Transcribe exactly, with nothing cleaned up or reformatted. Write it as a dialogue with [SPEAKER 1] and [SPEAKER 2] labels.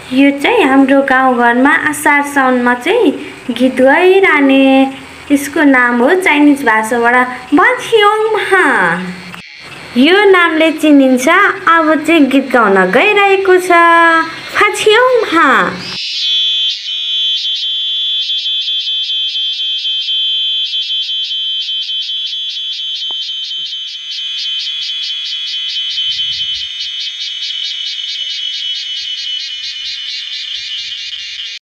[SPEAKER 1] यो चाहिँ हाम्रो गाउँघरमा असार साउनमा चाहिँ गीत गाइरहने यसको नाम हो चाइनिज भाषाबाट बजियोङमा। यो नामले चिनिन्छ। अब चाहिँ गीत गाउन गइरहेको छ बजियोङमा।